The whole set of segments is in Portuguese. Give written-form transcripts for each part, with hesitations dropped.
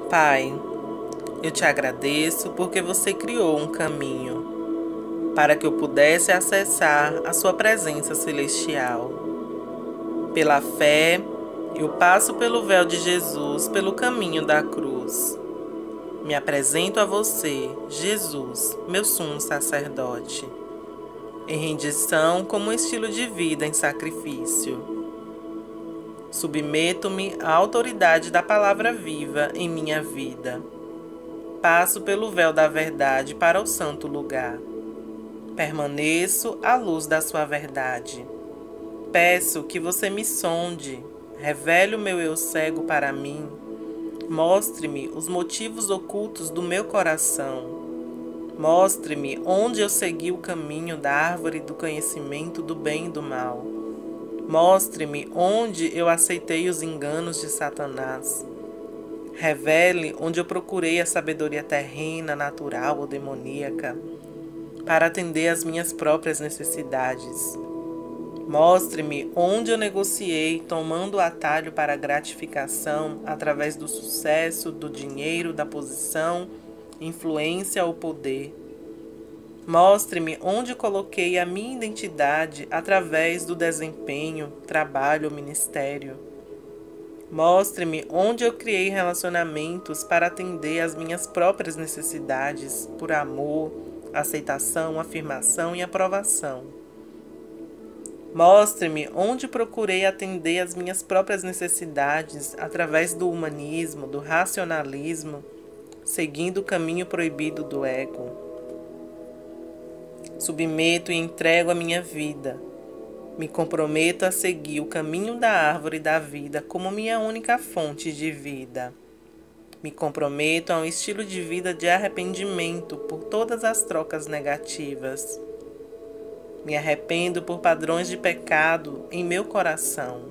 Pai, eu te agradeço porque você criou um caminho para que eu pudesse acessar a sua presença celestial. Pela fé, eu passo pelo véu de Jesus, pelo caminho da cruz. Me apresento a você, Jesus, meu sumo sacerdote, em rendição como estilo de vida em sacrifício. Submeto-me à autoridade da palavra viva em minha vida. Passo pelo véu da verdade para o santo lugar. Permaneço à luz da sua verdade. Peço que você me sonde, revele o meu eu cego para mim, mostre-me os motivos ocultos do meu coração. Mostre-me onde eu segui o caminho da árvore do conhecimento do bem e do mal. Mostre-me onde eu aceitei os enganos de Satanás. Revele onde eu procurei a sabedoria terrena, natural ou demoníaca, para atender às minhas próprias necessidades. Mostre-me onde eu negociei, tomando o atalho para a gratificação através do sucesso, do dinheiro, da posição, influência ou poder. Mostre-me onde coloquei a minha identidade através do desempenho, trabalho ou ministério. Mostre-me onde eu criei relacionamentos para atender às minhas próprias necessidades, por amor, aceitação, afirmação e aprovação. Mostre-me onde procurei atender às minhas próprias necessidades através do humanismo, do racionalismo, seguindo o caminho proibido do ego. Submeto e entrego a minha vida. Me comprometo a seguir o caminho da árvore da vida como minha única fonte de vida. Me comprometo a um estilo de vida de arrependimento por todas as trocas negativas. Me arrependo por padrões de pecado em meu coração.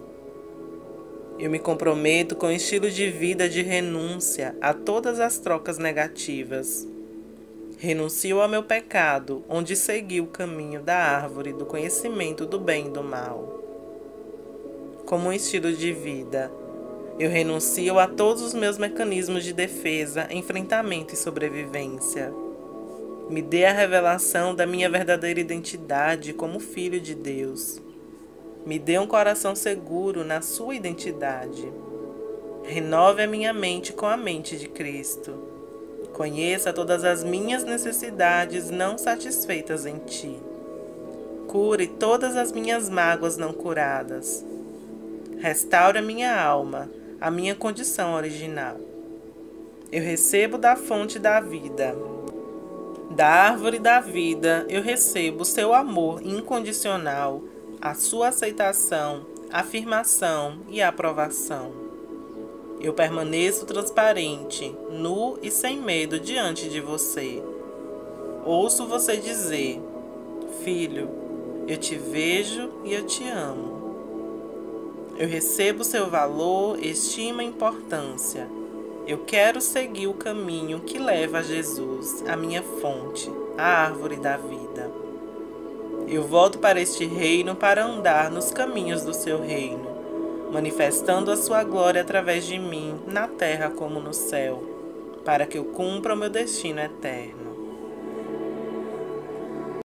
Eu me comprometo com um estilo de vida de renúncia a todas as trocas negativas. Renuncio ao meu pecado, onde segui o caminho da árvore do conhecimento do bem e do mal. Como um estilo de vida, eu renuncio a todos os meus mecanismos de defesa, enfrentamento e sobrevivência. Me dê a revelação da minha verdadeira identidade como filho de Deus. Me dê um coração seguro na sua identidade. Renove a minha mente com a mente de Cristo. Conheça todas as minhas necessidades não satisfeitas em Ti. Cure todas as minhas mágoas não curadas. Restaure a minha alma, a minha condição original. Eu recebo da fonte da vida. Da árvore da vida, eu recebo o seu amor incondicional, a sua aceitação, afirmação e aprovação. Eu permaneço transparente, nu e sem medo diante de você. Ouço você dizer: Filho, eu te vejo e eu te amo. Eu recebo seu valor, estima e importância. Eu quero seguir o caminho que leva a Jesus, a minha fonte, a árvore da vida. Eu volto para este reino para andar nos caminhos do seu reino, manifestando a sua glória através de mim, na terra como no céu, para que eu cumpra o meu destino eterno.